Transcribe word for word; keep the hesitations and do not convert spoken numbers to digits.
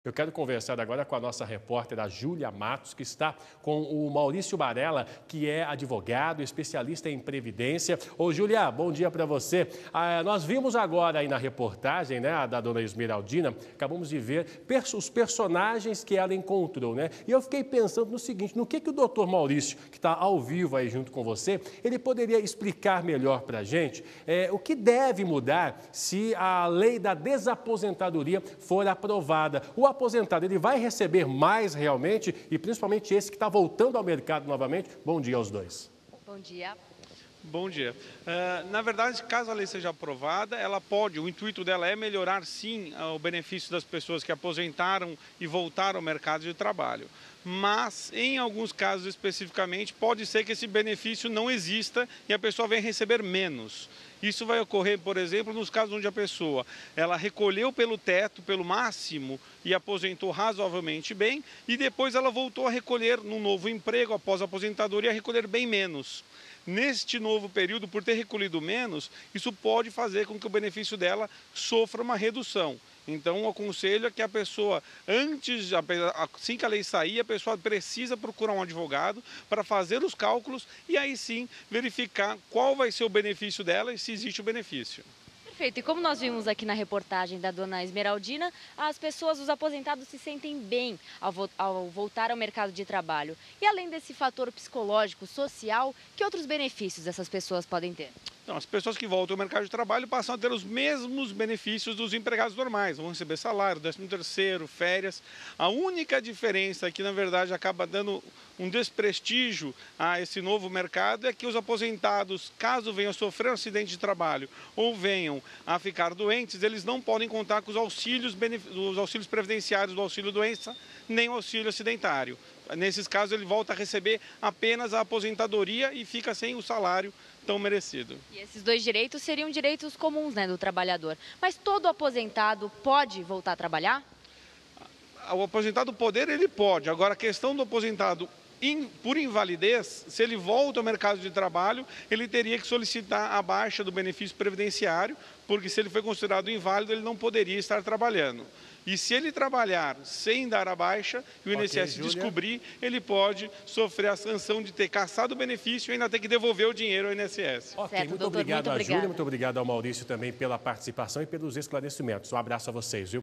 Eu quero conversar agora com a nossa repórter, a Júlia Matos, que está com o Maurício Barella, que é advogado, especialista em previdência. Ô, Júlia, bom dia para você. Ah, nós vimos agora aí na reportagem, né, da dona Esmeraldina, acabamos de ver os personagens que ela encontrou, né? E eu fiquei pensando no seguinte, no que, que o doutor Maurício, que está ao vivo aí junto com você, ele poderia explicar melhor para a gente é, o que deve mudar se a lei da desaposentadoria for aprovada. O aposentado, ele vai receber mais realmente, e principalmente esse que está voltando ao mercado novamente? Bom dia aos dois. Bom dia. Bom dia. Uh, na verdade, caso a lei seja aprovada, ela pode, o intuito dela é melhorar sim o benefício das pessoas que aposentaram e voltaram ao mercado de trabalho. Mas, em alguns casos especificamente, pode ser que esse benefício não exista e a pessoa venha receber menos. Isso vai ocorrer, por exemplo, nos casos onde a pessoa ela recolheu pelo teto, pelo máximo, e aposentou razoavelmente bem, e depois ela voltou a recolher num novo emprego, após a aposentadoria, a recolher bem menos. Neste novo período, por ter recolhido menos, isso pode fazer com que o benefício dela sofra uma redução. Então, o aconselho é que a pessoa, antes, assim que a lei sair, a pessoa precisa procurar um advogado para fazer os cálculos e aí sim verificar qual vai ser o benefício dela e se existe o benefício. Perfeito. E como nós vimos aqui na reportagem da dona Esmeraldina, as pessoas, os aposentados se sentem bem ao, vo ao voltar ao mercado de trabalho. E além desse fator psicológico, social, que outros benefícios essas pessoas podem ter? Então, as pessoas que voltam ao mercado de trabalho passam a ter os mesmos benefícios dos empregados normais. Vão receber salário, décimo terceiro, férias. A única diferença que, na verdade, acaba dando um desprestígio a esse novo mercado é que os aposentados, caso venham a sofrer um acidente de trabalho ou venham a ficar doentes, eles não podem contar com os auxílios, os auxílios previdenciários do auxílio-doença, nem o auxílio acidentário. Nesses casos, ele volta a receber apenas a aposentadoria e fica sem o salário tão merecido. E esses dois direitos seriam direitos comuns, né, do trabalhador. Mas todo aposentado pode voltar a trabalhar? O aposentado poder, ele pode. Agora, a questão do aposentado por invalidez, se ele volta ao mercado de trabalho, ele teria que solicitar a baixa do benefício previdenciário, porque se ele foi considerado inválido, ele não poderia estar trabalhando. E se ele trabalhar sem dar a baixa e o I N S S okay, descobrir, ele pode sofrer a sanção de ter caçado o benefício e ainda ter que devolver o dinheiro ao I N S S. Ok, certo, muito doutor, obrigado muito a obrigada. Júlia, muito obrigado ao Maurício também pela participação e pelos esclarecimentos. Um abraço a vocês, viu?